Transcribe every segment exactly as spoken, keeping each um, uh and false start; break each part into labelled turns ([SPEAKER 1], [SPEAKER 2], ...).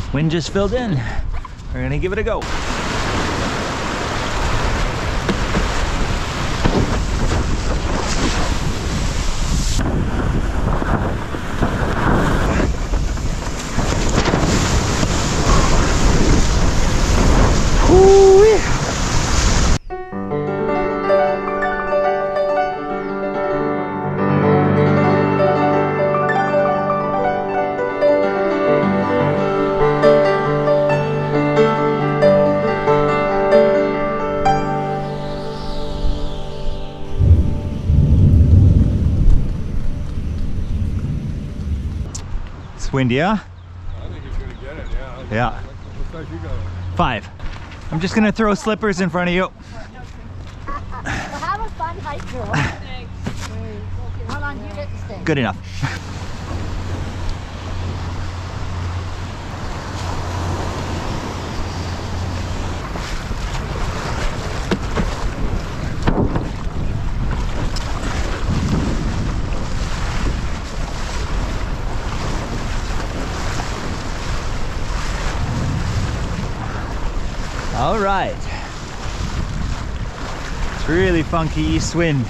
[SPEAKER 1] Wind just filled in. We're gonna give it a go. Windy, huh?
[SPEAKER 2] I think he's gonna get it, yeah.
[SPEAKER 1] Yeah.
[SPEAKER 2] What size you got?
[SPEAKER 1] Five. I'm just gonna throw slippers in front of you.
[SPEAKER 3] Well, have a fun hike, girl. Thanks. Hold on, you get the stick.
[SPEAKER 1] Good enough. All right, it's really funky east wind.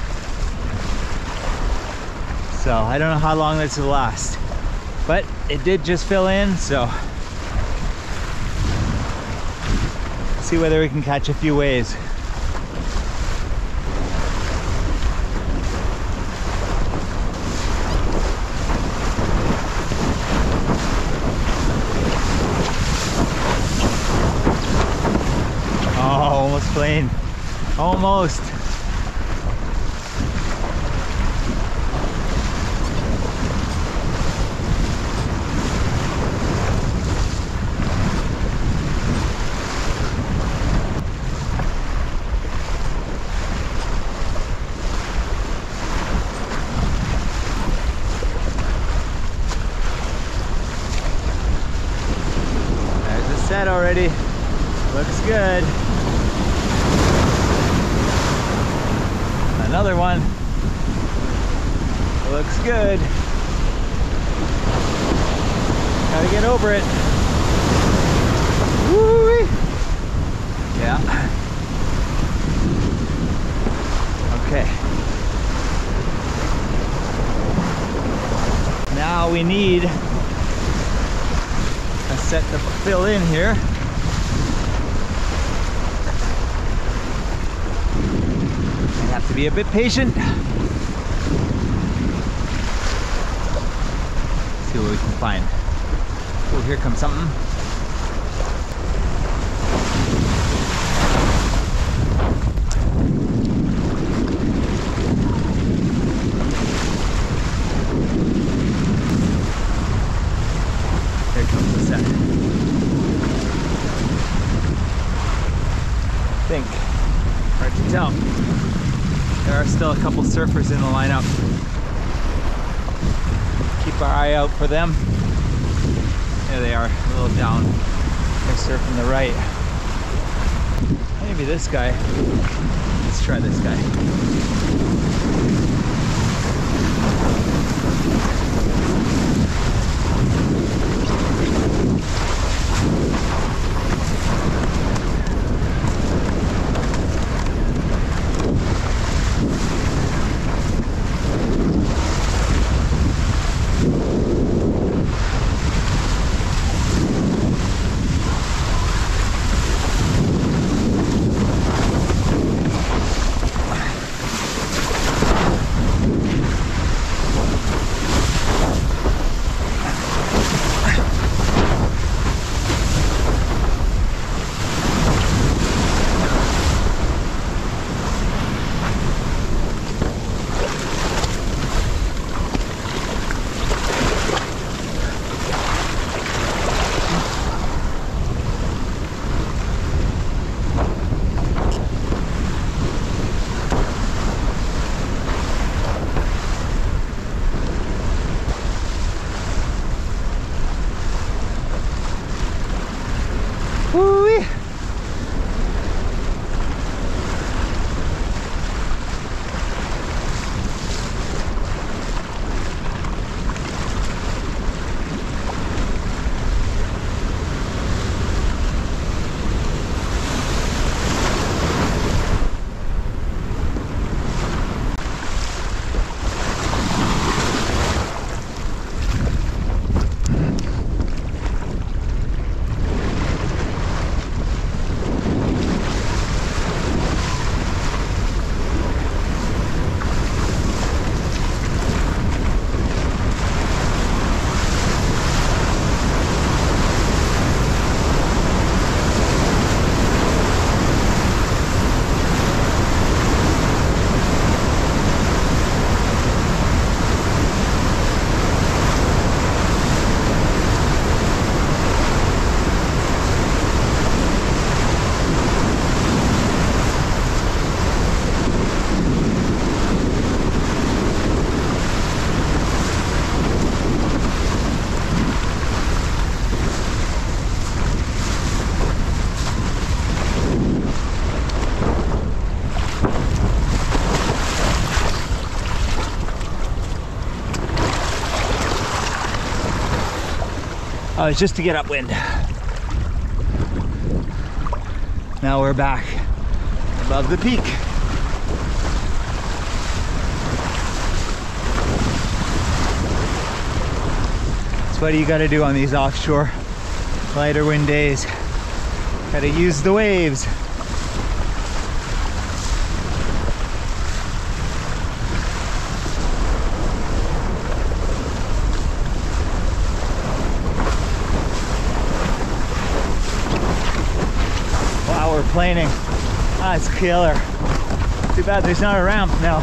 [SPEAKER 1] So I don't know how long this will last, but it did just fill in, so see whether we can catch a few waves. Almost plain, almost. There's a set already, looks good. Another one. Looks good. Gotta get over it. Woo-wee. Yeah. Okay. Now we need a set to fill in here. Have to be a bit patient. See what we can find. Oh, here comes something. Here comes the set. I think. Hard to tell. There are still a couple surfers in the lineup. Keep our eye out for them. There they are, a little down. They're surfing the right. Maybe this guy. Let's try this guy. Oh, it's just to get upwind. Now we're back above the peak. That's what you gotta do on these offshore lighter wind days. Gotta use the waves. Wow, we're planing. Ah, it's killer. Too bad there's not a ramp now.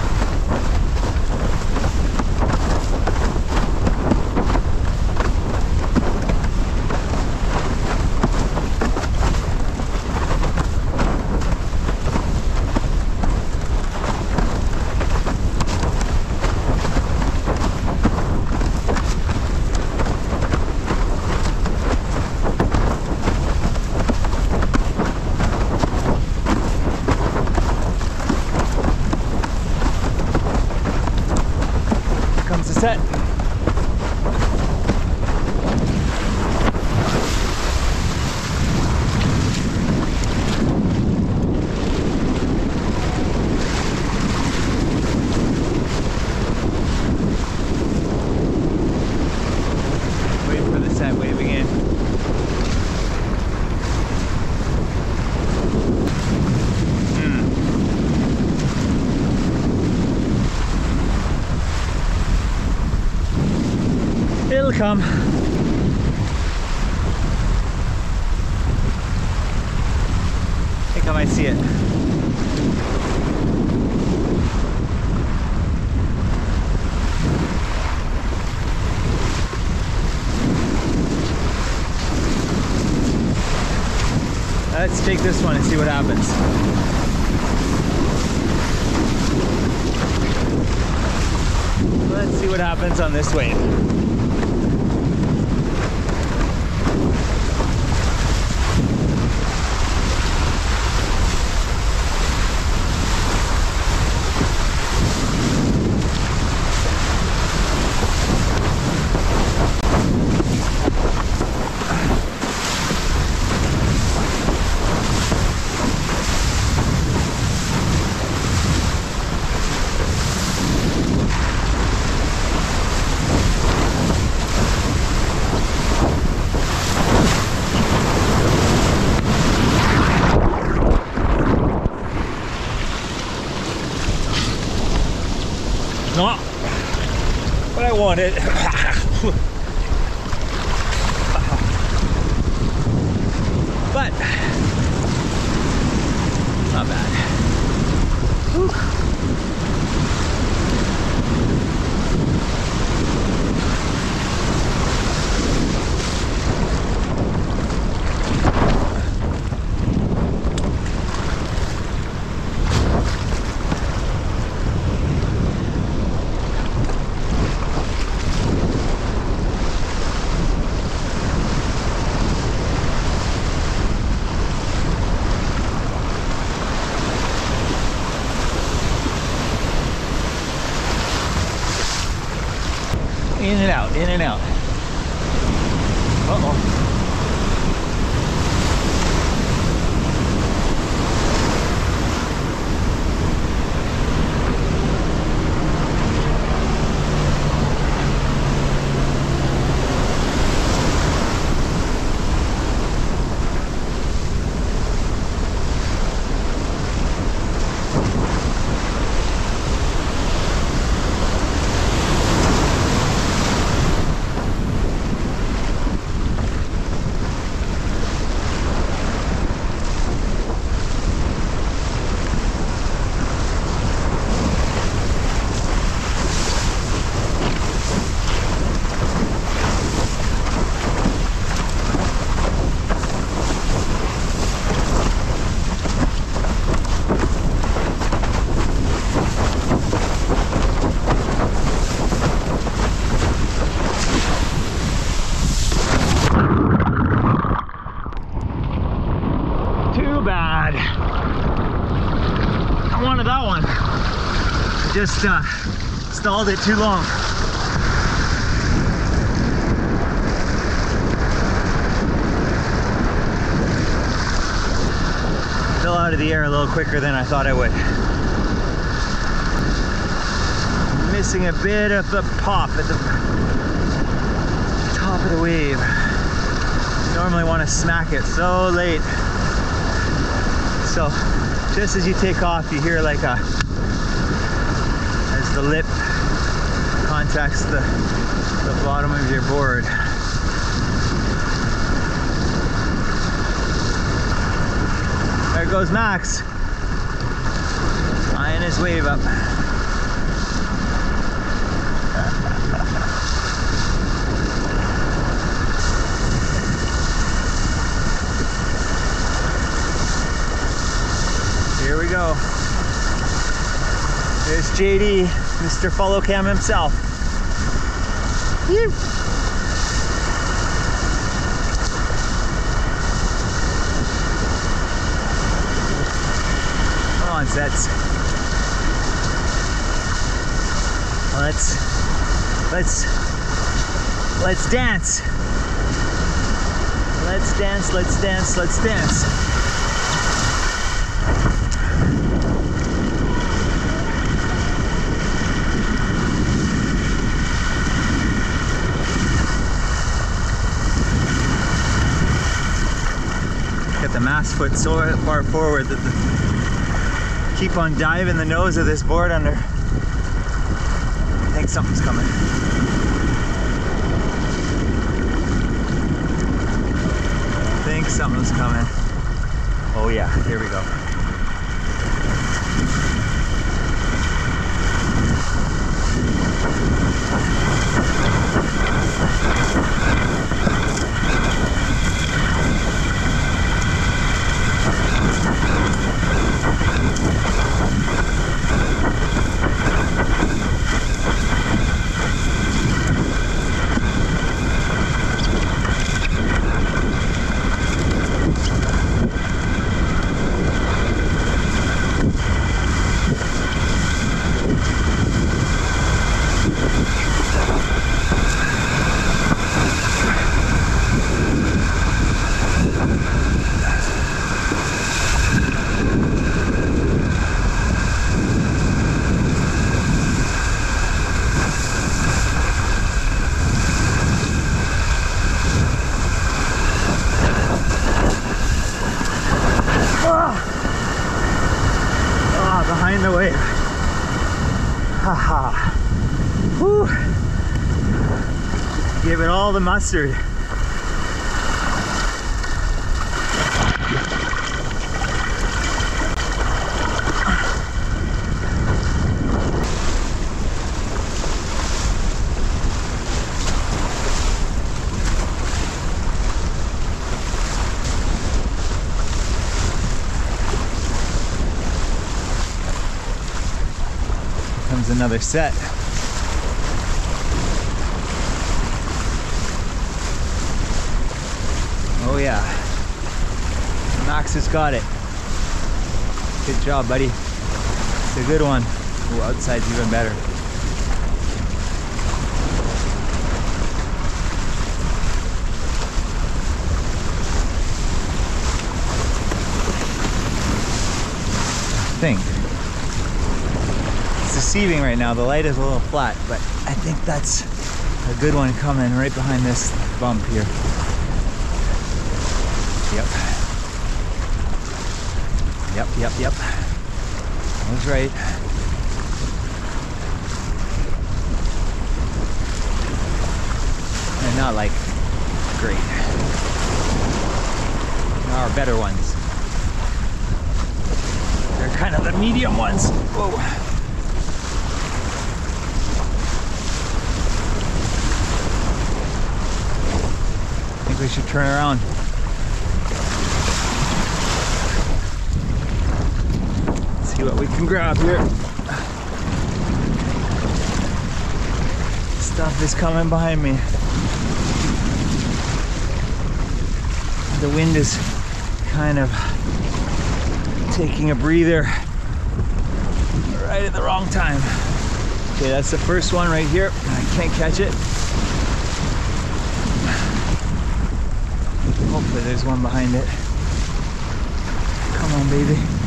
[SPEAKER 1] Set. Wait for the set waving in. It'll come. I think I might see it. Let's take this one and see what happens. Let's see what happens on this wave. Not what I wanted. But not bad. Whew. In and out, in and out. Uh-oh. Just uh, stalled it too long. out of the air a little quicker than I thought I would. Missing a bit of the pop at the top of the wave. Normally want to smack it so late. So just as you take off, you hear like a, as the lip contacts the, the bottom of your board. There goes Max, eyeing his wave up. Here we go. There's J D, Mister Follow Cam himself. Woo. Come on, sets. Let's let's let's dance. Let's dance. Let's dance. Let's dance. The mast foot so far forward that the, keep on diving the nose of this board under. I think something's coming. I think something's coming. Oh yeah, here we go. Behind the wave. Haha. Whew. Give it all the mustard. Comes another set. Oh yeah, Max has got it. Good job, buddy. It's a good one. Ooh, outside's even better. I think it's deceiving right now. The light is a little flat, but I think that's a good one coming right behind this bump here. Yep. Yep, yep, yep. I was right. They're not like great. There are better ones. They're kind of the medium ones. Whoa. I think we should turn around. See what we can grab here. Stuff is coming behind me. The wind is kind of taking a breather right at the wrong time. Okay, that's the first one right here. I can't catch it. Hopefully there's one behind it. Come on, baby.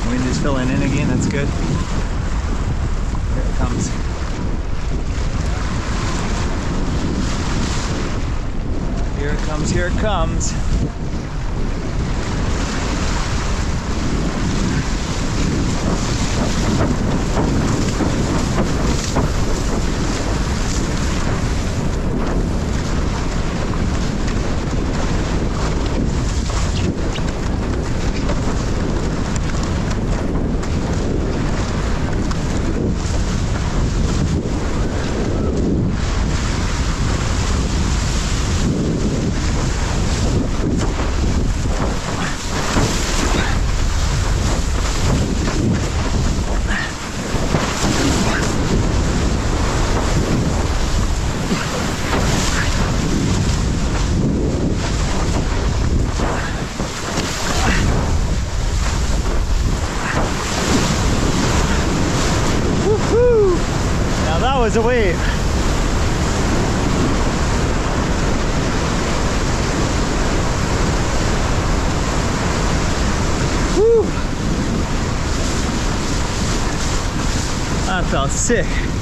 [SPEAKER 1] Wind is filling in again, that's good. Here it comes. Here it comes, here it comes. Was a wave. Whew. That felt sick.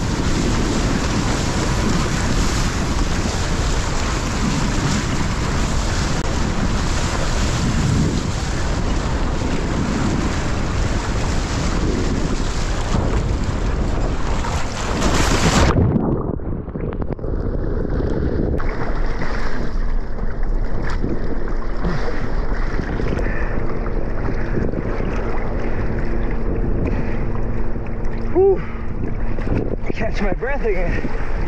[SPEAKER 1] Catch my breath again.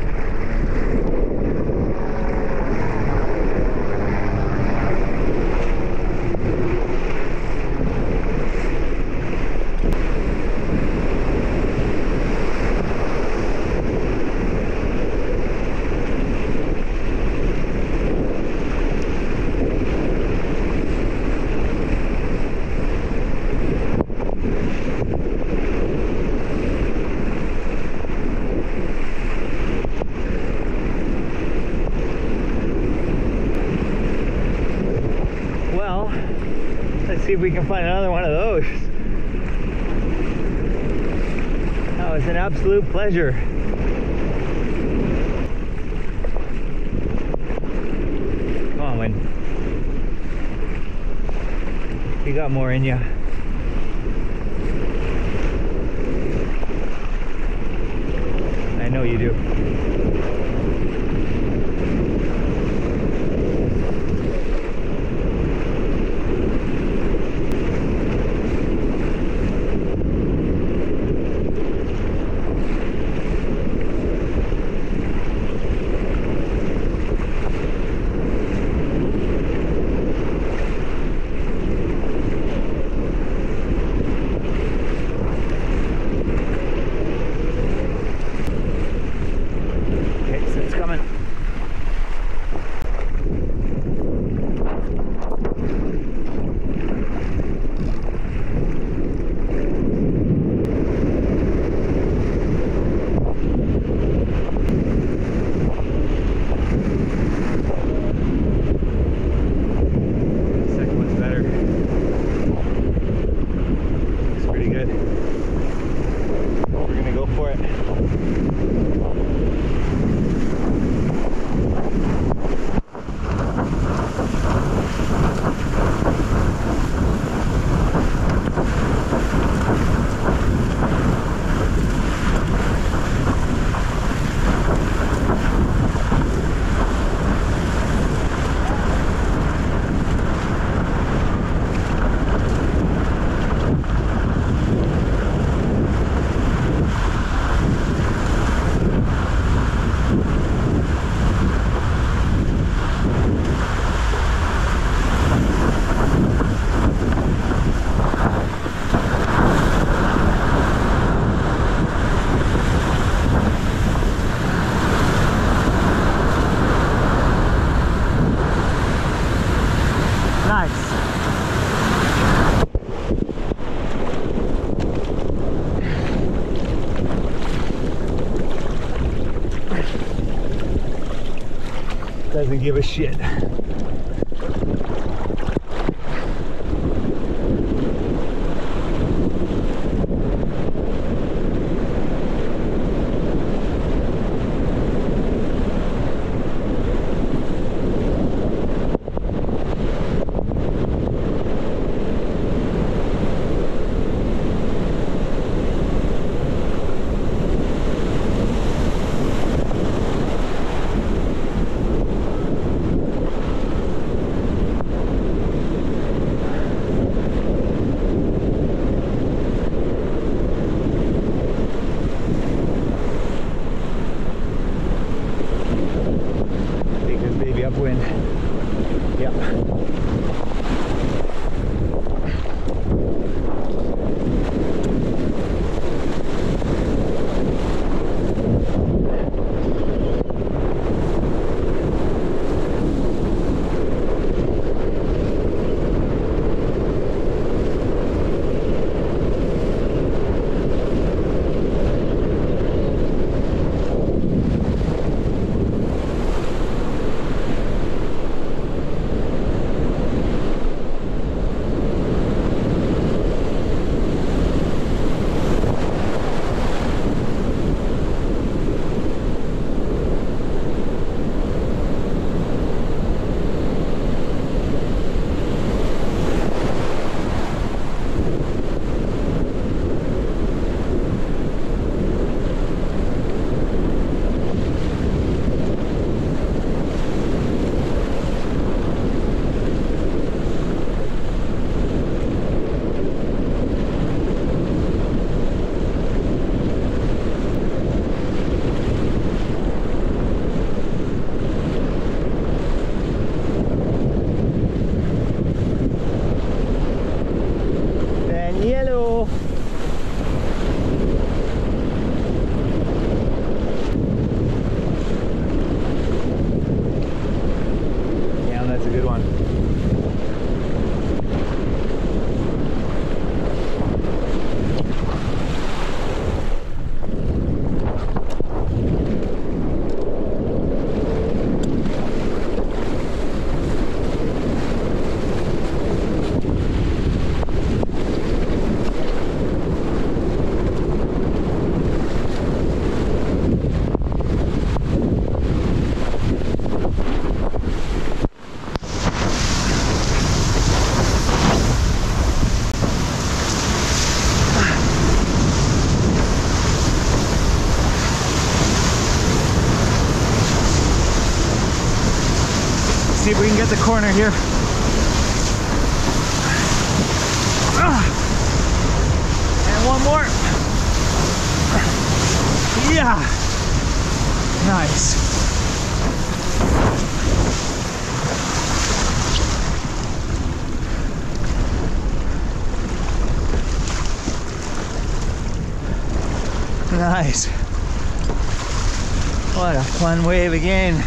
[SPEAKER 1] See if we can find another one of those. That was an absolute pleasure. Come on, Win. You got more in you. I know you do. Doesn't give a shit. See if we can get the corner here. And one more. Yeah. Nice. Nice. What a fun wave again.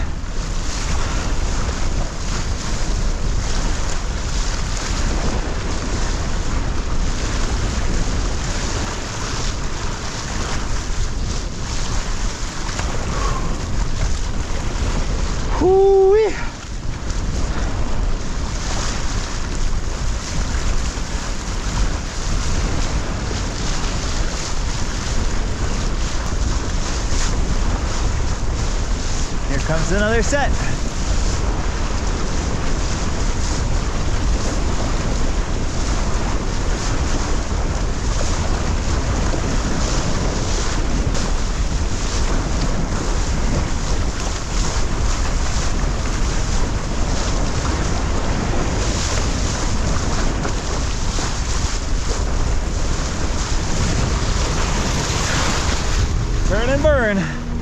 [SPEAKER 1] Whoo-wee. Here comes another set. Turn and burn.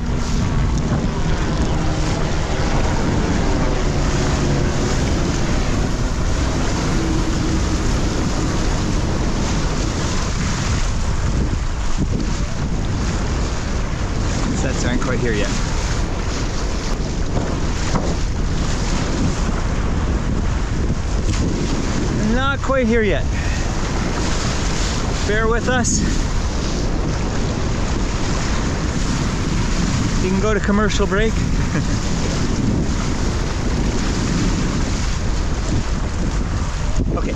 [SPEAKER 1] Sets aren't quite here yet. Not quite here yet. Bear with us. You can go to commercial break. Okay.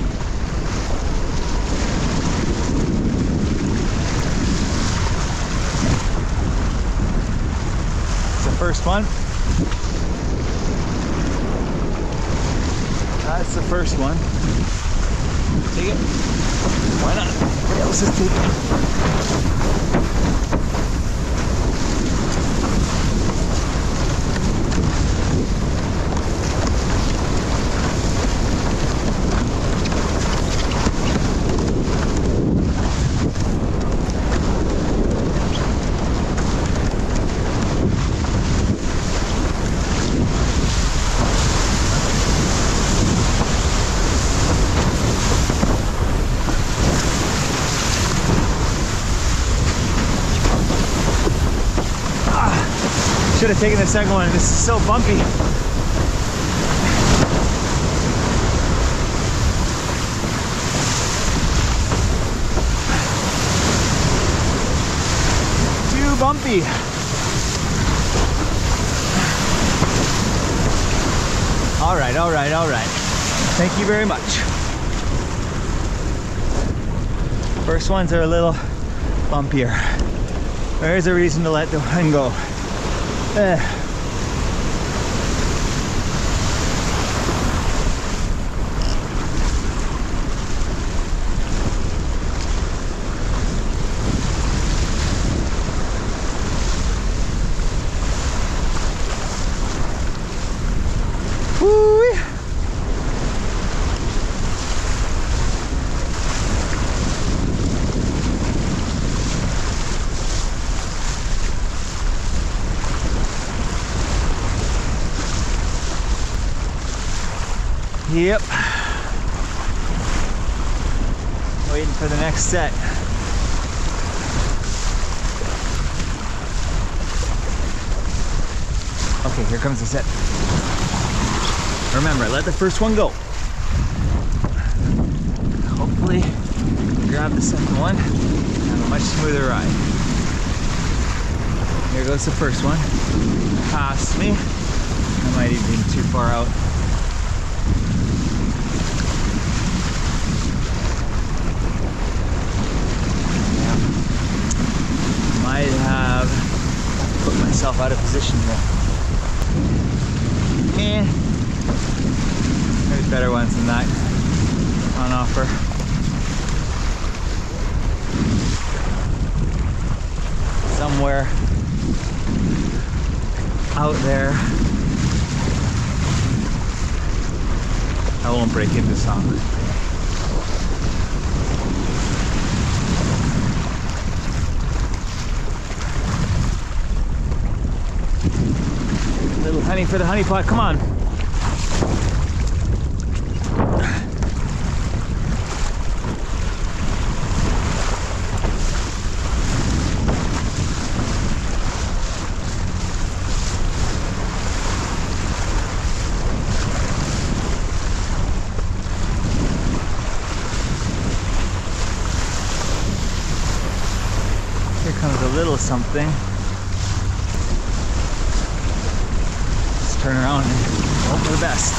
[SPEAKER 1] It's the first one. That's the first one. Take it. Why not? Everybody else is taking it. should have taken the second one. This is so bumpy. Too bumpy. All right, all right, all right. Thank you very much. First ones are a little bumpier. There's a reason to let the wind go. Eh. Woo-wee. Yep. Waiting for the next set. Okay, here comes the set. Remember, let the first one go. Hopefully, grab the second one and have a much smoother ride. Here goes the first one. Past me. I might even be too far out. Might have put myself out of position here. Eh. There's better ones than that on offer. Somewhere out there. I won't break into song. Little honey for the honey pot, come on. Here comes a little something. Turn around and hope for the best.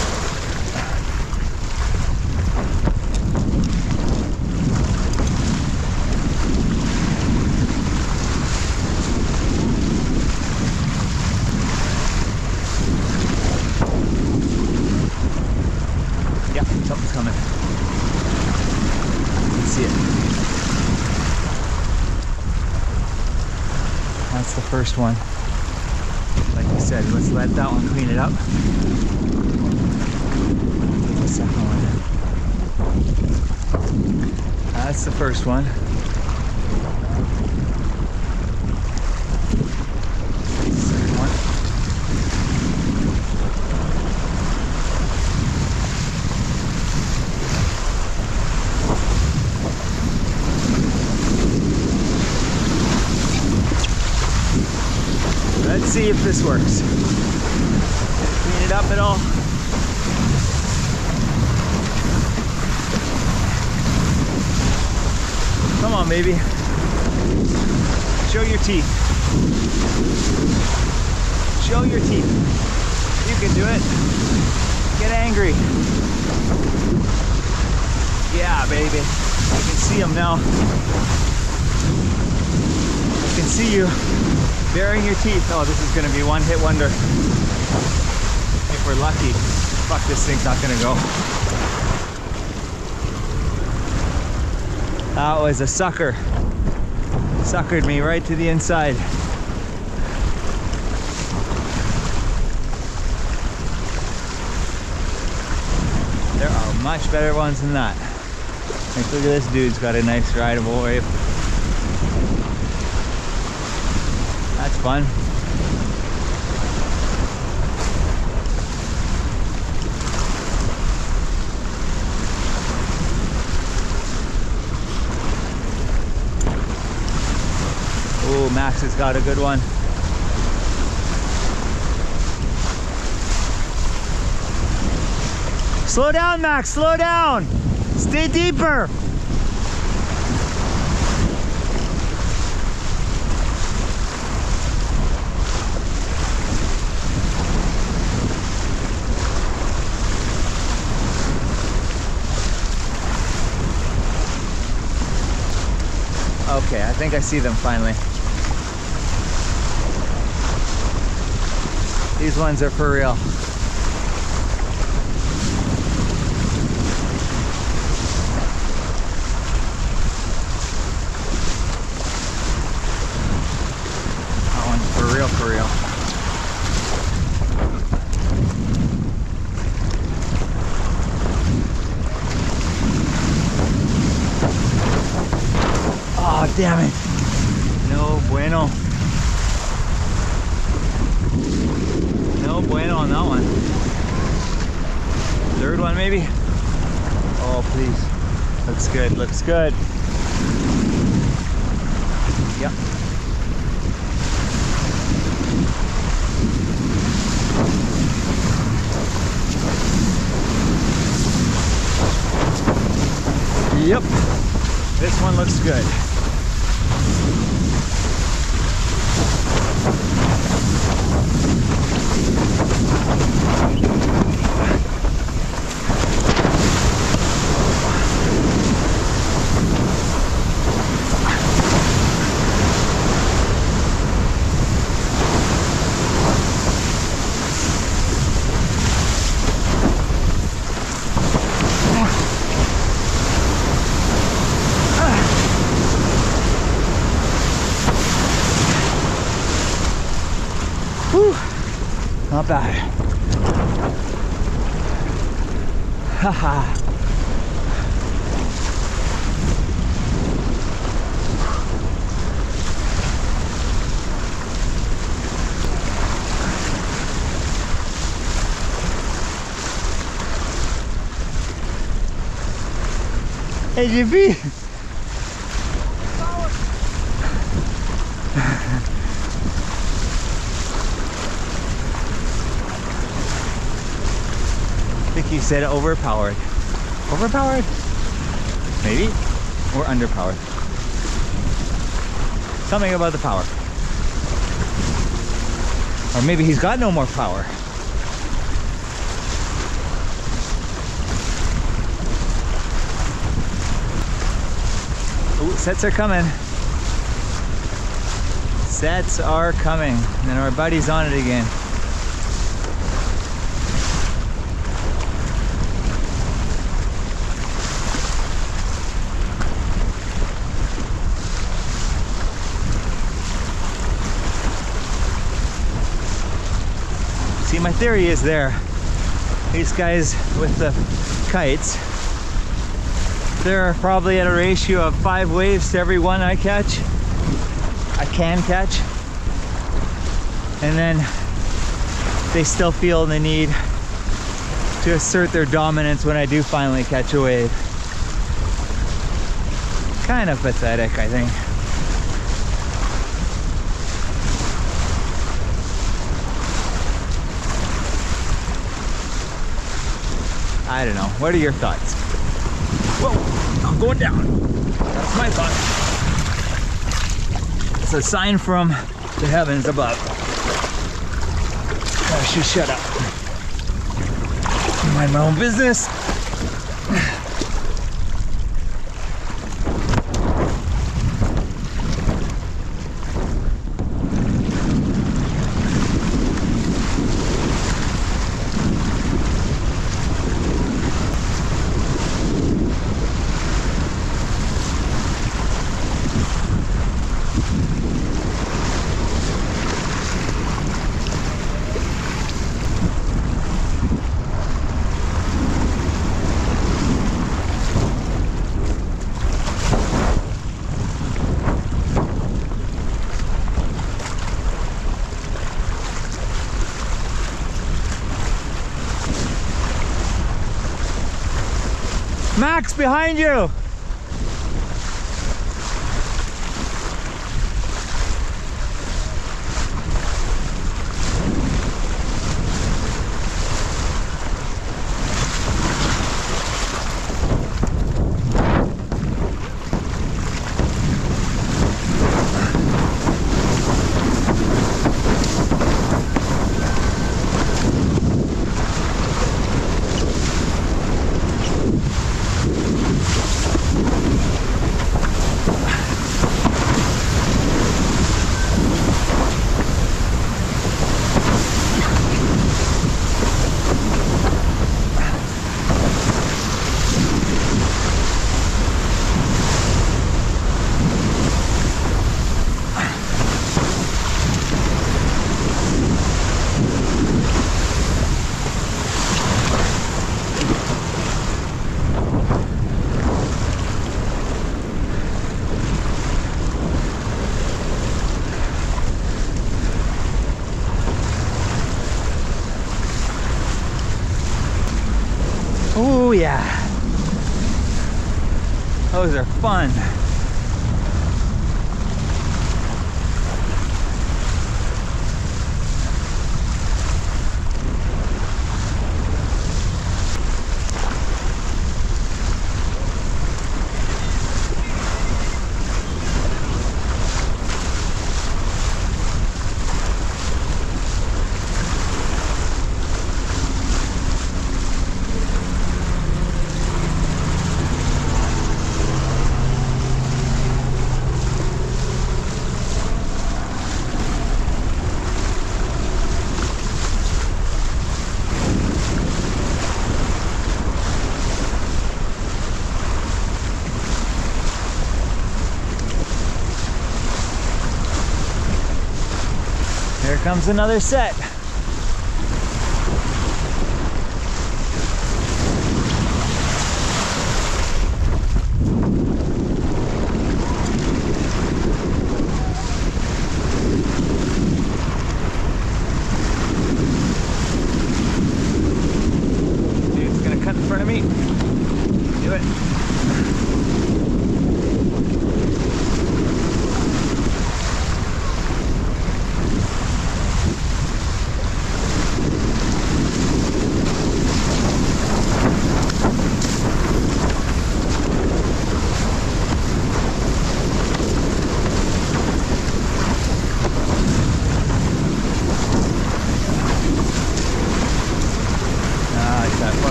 [SPEAKER 1] Yeah, something's coming. I can see it. That's the first one. Like I said, let's let that one clean it up. Take the second one. That's the first one. Second one. Let's see if this works. Clean it up at all. Come on, baby. Show your teeth. Show your teeth. You can do it. Get angry. Yeah, baby. I can see them now. I can see you baring your teeth. Oh, this is gonna be one hit wonder. If we're lucky. Fuck, this thing's not gonna go. That was a sucker. Suckered me right to the inside. There are much better ones than that. Like, look at this dude's got a nice rideable wave. That's fun. Oh, Max has got a good one. Slow down, Max, slow down. Stay deeper. Okay, I think I see them finally. These ones are for real. That one's for real, for real. Oh, damn it. No bueno. No bueno on that one. Third one maybe? Oh, please. Looks good, looks good. Yep. Yep. This one looks good. Whew. Not bad. Haha. Hey, G P. I think he said overpowered. Overpowered? Maybe? Or underpowered. Something about the power. Or maybe he's got no more power. Ooh, sets are coming. Sets are coming. And our buddy's on it again. See, my theory is there. These guys with the kites, they're probably at a ratio of five waves to every one I catch. I can catch. And then they still feel the need to assert their dominance when I do finally catch a wave. Kind of pathetic, I think. I don't know. What are your thoughts? Whoa, I'm going down. That's my thought. It's a sign from the heavens above. I should shut up. Mind my own business. Max, behind you! Oh yeah. Those are fun. Here comes another set. Dude's gonna cut in front of me. Do it.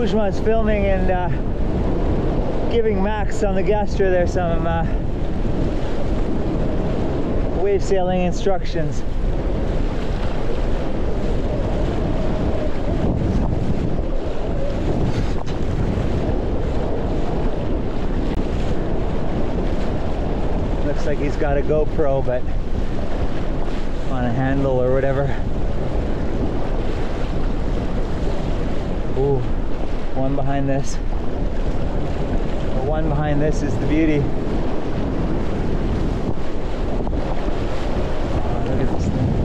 [SPEAKER 1] Kuzma is filming and uh, giving Max on the Gastra there some uh, wave sailing instructions. Looks like he's got a GoPro, but on a handle or whatever. Ooh, one behind this. The one behind this is the beauty. Oh, look at this thing.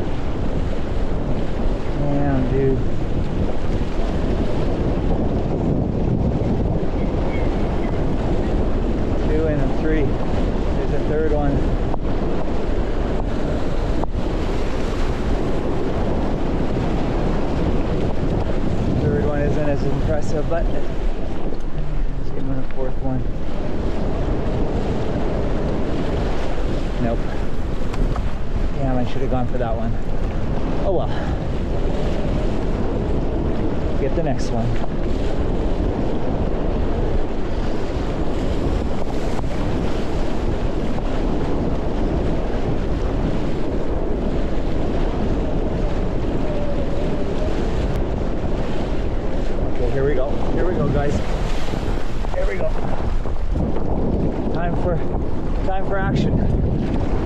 [SPEAKER 1] Damn, dude. Two and a three. There's a third one. Third one isn't as impressive, but let's see him on a fourth one. Nope. Damn, I should have gone for that one. Oh well. Get the next one. Here we go. Here we go, guys. Here we go. Time for time for action.